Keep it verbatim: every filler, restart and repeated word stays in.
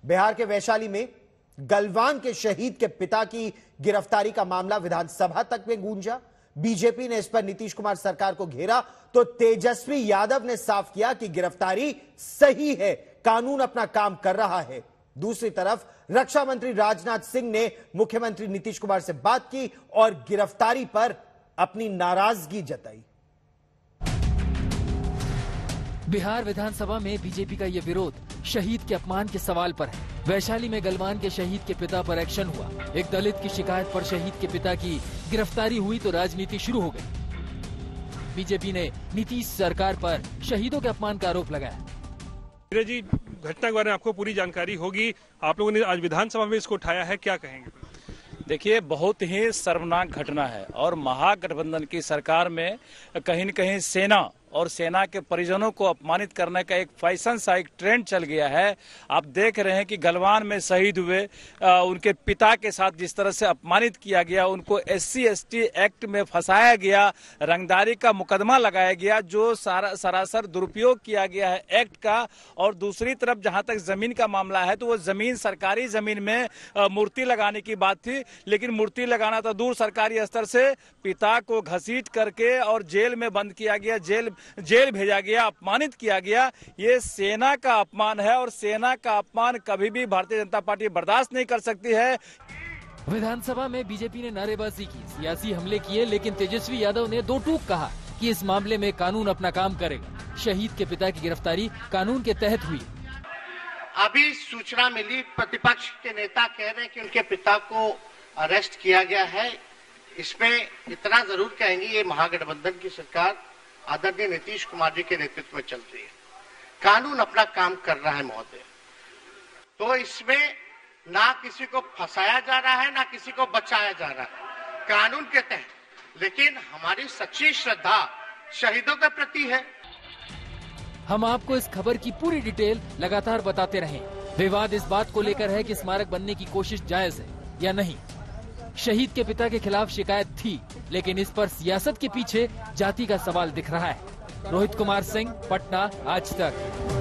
बिहार के वैशाली में गलवान के शहीद के पिता की गिरफ्तारी का मामला विधानसभा तक में गूंजा। बीजेपी ने इस पर नीतीश कुमार सरकार को घेरा तो तेजस्वी यादव ने साफ किया कि गिरफ्तारी सही है, कानून अपना काम कर रहा है। दूसरी तरफ रक्षा मंत्री राजनाथ सिंह ने मुख्यमंत्री नीतीश कुमार से बात की और गिरफ्तारी पर अपनी नाराजगी जताई। बिहार विधानसभा में बीजेपी का यह विरोध शहीद के अपमान के सवाल पर है। वैशाली में गलवान के शहीद के पिता पर एक्शन हुआ। एक दलित की शिकायत पर शहीद के पिता की गिरफ्तारी हुई तो राजनीति शुरू हो गई। बीजेपी ने नीतीश सरकार पर शहीदों के अपमान का आरोप लगाया। जी, घटना के बारे में आपको पूरी जानकारी होगी। आप लोगों ने आज विधानसभा में इसको उठाया है, क्या कहेंगे? देखिए, बहुत ही शर्मनाक घटना है और महागठबंधन की सरकार में कहीं न कहीं सेना और सेना के परिजनों को अपमानित करने का एक फैशन सा एक ट्रेंड चल गया है। आप देख रहे हैं कि गलवान में शहीद हुए आ, उनके पिता के साथ जिस तरह से अपमानित किया गया, उनको एससी एसटी एक्ट में फंसाया गया, रंगदारी का मुकदमा लगाया गया, जो सारा सरासर दुरुपयोग किया गया है एक्ट का। और दूसरी तरफ जहां तक जमीन का मामला है तो वो जमीन सरकारी जमीन में आ, मूर्ति लगाने की बात थी, लेकिन मूर्ति लगाना तो दूर, सरकारी स्तर से पिता को घसीट करके और जेल में बंद किया गया, जेल जेल भेजा गया, अपमानित किया गया। ये सेना का अपमान है और सेना का अपमान कभी भी भारतीय जनता पार्टी बर्दाश्त नहीं कर सकती है। विधानसभा में बीजेपी ने नारेबाजी की, सियासी हमले किए, लेकिन तेजस्वी यादव ने दो टूक कहा कि इस मामले में कानून अपना काम करेगा। शहीद के पिता की गिरफ्तारी कानून के तहत हुई। अभी सूचना मिली, प्रतिपक्ष के नेता कह रहे हैं कि उनके पिता को अरेस्ट किया गया है। इसमें इतना जरूर कहेंगे, ये महागठबंधन की सरकार आदरणीय नीतीश कुमार जी के नेतृत्व में चल रही है। कानून अपना काम कर रहा है महोदय। तो इसमें ना किसी को फंसाया जा रहा है, ना किसी को बचाया जा रहा है, कानून के तहत। लेकिन हमारी सच्ची श्रद्धा शहीदों के प्रति है। हम आपको इस खबर की पूरी डिटेल लगातार बताते रहें। विवाद इस बात को लेकर है कि स्मारक बनने की कोशिश जायज है या नहीं। शहीद के पिता के खिलाफ शिकायत थी, लेकिन इस पर सियासत के पीछे जाति का सवाल दिख रहा है। रोहित कुमार सिंह, पटना, आज तक।